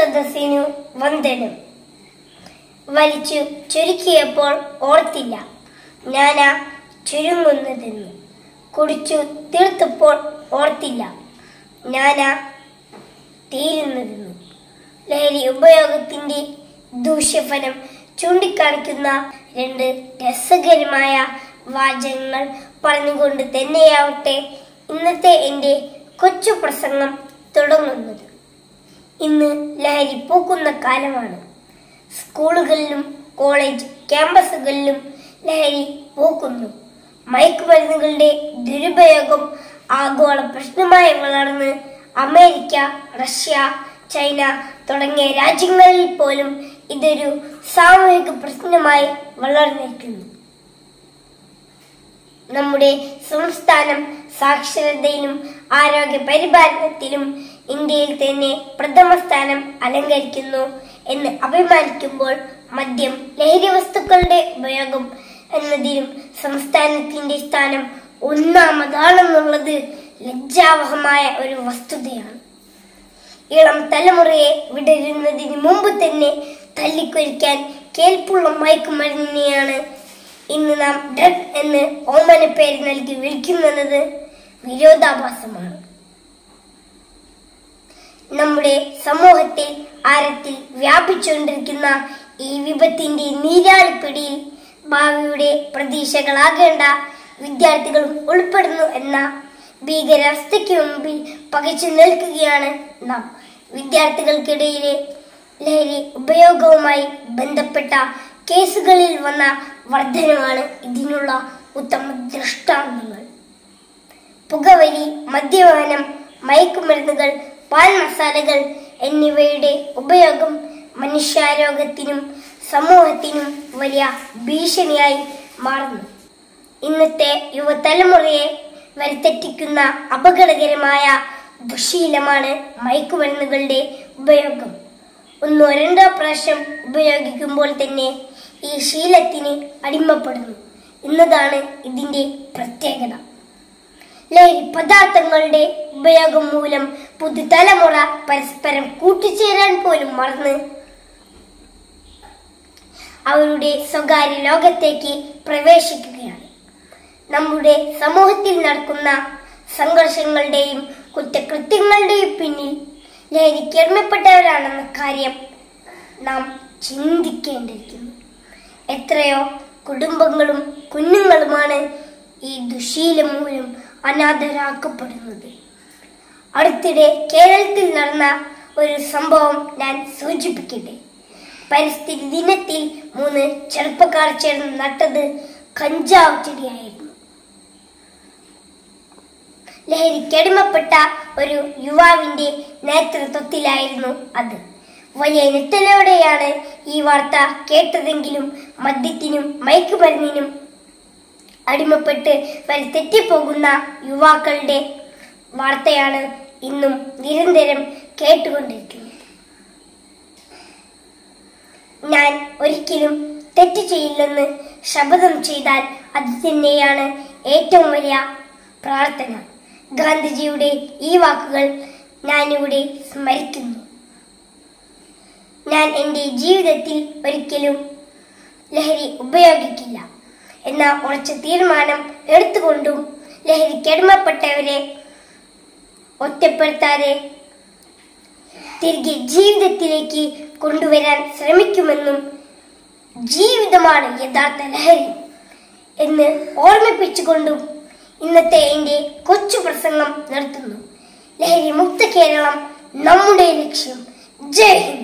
സദസ്സിനു വന്ദനം. വലിച്ചു ചുരുക്കിയപ്പോൾ ഓർത്തില്ല ഞാനാ ചുരുങ്ങുന്നതെന്ന്. കുടിച്ചു തീർത്തപ്പോൾ ഓർത്തില്ല ഞാനാ തീരുന്നതെന്ന്. ലഹരി ഉപയോഗത്തിന്റെ ദൂഷ്യഫലം ചൂണ്ടിക്കാണിക്കുന്ന രണ്ട് രസകരമായ വാചകങ്ങൾ പറഞ്ഞുകൊണ്ട് തന്നെയാവട്ടെ ഇന്നത്തെ എൻ്റെ കൊച്ചു പ്രസംഗം തുടങ്ങുന്നത്. ഇന്ന് ലഹരി പൂക്കുന്ന കാലമാണ്. സ്കൂളുകളിലും കോളേജ് ക്യാമ്പസുകളിലും ലഹരി പൂക്കുന്നു. മയക്കുമരുന്നുകളുടെ ദുരുപയോഗം ആഗോള പ്രശ്നമായി വളർന്ന് അമേരിക്ക, റഷ്യ, ചൈന തുടങ്ങിയ രാജ്യങ്ങളിൽ പോലും ഇതൊരു സാമൂഹിക പ്രശ്നമായി വളർന്നിരിക്കുന്നു. നമ്മുടെ സംസ്ഥാനം സാക്ഷരതയിലും ആരോഗ്യ പരിപാലനത്തിലും ഇന്ത്യയിൽ തന്നെ പ്രഥമ സ്ഥാനം അലങ്കരിക്കുന്നു എന്ന് അഭിമാനിക്കുമ്പോൾ മദ്യം, ലഹരി വസ്തുക്കളുടെ ഉപയോഗം എന്നതിലും സംസ്ഥാനത്തിന്റെ സ്ഥാനം ഒന്നാമതാണെന്നുള്ളത് ലജ്ജാവഹമായ ഒരു വസ്തുതയാണ്. ഇളം തലമുറയെ വിടരുന്നതിന് മുമ്പ് തന്നെ തല്ലിക്കൊലിക്കാൻ കേൾപ്പുള്ള മയക്കുമരുന്നിനെയാണ് ഇന്ന് നാം ഡ്രഗ് എന്ന് ഓമന പേര് നൽകി വിളിക്കുന്നത് വിരോധാഭാസമാണ്. നമ്മുടെ സമൂഹത്തിൽ ആഴത്തിൽ വ്യാപിച്ചുകൊണ്ടിരിക്കുന്ന ഈ വിപത്തിന്റെ നീരാളിപ്പിടിയിൽ ഭാവിയുടെ പ്രതീക്ഷകളാകേണ്ട വിദ്യാർത്ഥികളും ഉൾപ്പെടുന്നു എന്ന ഭീകരാവസ്ഥയ്ക്ക് മുമ്പിൽ പകച്ചു നിൽക്കുകയാണ് നാം. വിദ്യാർത്ഥികൾക്കിടയിലെ ലഹരി ഉപയോഗവുമായി ബന്ധപ്പെട്ട കേസുകളിൽ വന്ന വർധനമാണ് ഇതിനുള്ള ഉത്തമ ദൃഷ്ടാന്തങ്ങൾ. പുകവലി, മദ്യപാനം, മയക്കുമരുന്നുകൾ, പാൽ മസാലകൾ എന്നിവയുടെ ഉപയോഗം മനുഷ്യാരോഗ്യത്തിനും സമൂഹത്തിനും വലിയ ഭീഷണിയായി മാറുന്നു. ഇന്നത്തെ യുവതലമുറയെ വഴിതെറ്റിക്കുന്ന അപകടകരമായ ദുശ്ശീലമാണ് മയക്കുമരുന്നുകളുടെ ഉപയോഗം. ഒന്നോ രണ്ടോ പ്രാവശ്യം ഉപയോഗിക്കുമ്പോൾ തന്നെ ഈ ശീലത്തിന് അടിമപ്പെടുന്നു എന്നതാണ് ഇതിന്റെ പ്രത്യേകത. ലഹരി പദാർത്ഥങ്ങളുടെ ഉപയോഗം മൂലം പുതുതലമുറ പരസ്പരം കൂട്ടിച്ചേരാൻ പോലും മറന്ന് അവരുടെ സ്വകാര്യ ലോകത്തേക്ക് പ്രവേശിക്കുകയാണ്. നമ്മുടെ സമൂഹത്തിൽ നടക്കുന്ന സംഘർഷങ്ങളുടെയും കുറ്റകൃത്യങ്ങളുടെയും പിന്നിൽ ലഹരിക്കടിമപ്പെട്ടവരാണെന്ന കാര്യം നാം ചിന്തിക്കേണ്ടിയിരിക്കുന്നു. എത്രയോ കുടുംബങ്ങളും കുഞ്ഞുങ്ങളുമാണ് ഈ ദുശ്ശീലം മൂലം അനാഥരാക്കപ്പെടുന്നത്. അടുത്തിടെ കേരളത്തിൽ നടന്ന ഒരു സംഭവം ഞാൻ സൂചിപ്പിക്കട്ടെ. പരിസ്ഥിതി ദിനത്തിൽ 3 ചെറുപ്പക്കാർ ചേർന്ന് നട്ടത് കഞ്ചാവ് ചെടിയായിരുന്നു. ലഹരിക്കടിമപ്പെട്ട ഒരു യുവാവിന്റെ നേതൃത്വത്തിലായിരുന്നു അത്. വലിയ ഞെട്ടലോടെയാണ് ഈ വാർത്ത കേട്ടതെങ്കിലും മദ്യത്തിനും മയക്കുമരുന്നിനും അടിമപ്പെട്ട് വഴിതെറ്റിപ്പോകുന്ന യുവാക്കളുടെ വാർത്തയാണ് ഇന്നും നിരന്തരം കേട്ടുകൊണ്ടിരിക്കുന്നത്. ഞാൻ ഒരിക്കലും തെറ്റ് ചെയ്യില്ലെന്ന് ശപഥം ചെയ്താൽ അത് തന്നെയാണ് ഏറ്റവും വലിയ പ്രാർത്ഥന. ഗാന്ധിജിയുടെ ഈ വാക്കുകൾ ഞാനിവിടെ സ്മരിക്കുന്നു. ഞാൻ എൻ്റെ ജീവിതത്തിൽ ഒരിക്കലും ലഹരി ഉപയോഗിക്കില്ല എന്ന ഉറച്ച തീരുമാനം എടുത്തുകൊണ്ടും ലഹരിക്കടിമപ്പെട്ടവരെ ഒറ്റപ്പെടുത്താതെ തിരികെ ജീവിതത്തിലേക്ക് കൊണ്ടുവരാൻ ശ്രമിക്കുമെന്നും ജീവിതമാണ് യഥാർത്ഥ ലഹരി എന്ന് ഓർമ്മിപ്പിച്ചുകൊണ്ടും ഇന്നത്തെ എൻ്റെ കൊച്ചു പ്രസംഗം നിർത്തുന്നു. ലഹരി മുക്ത കേരളം നമ്മുടെ ലക്ഷ്യം. ജയ് ഹിന്ദ്.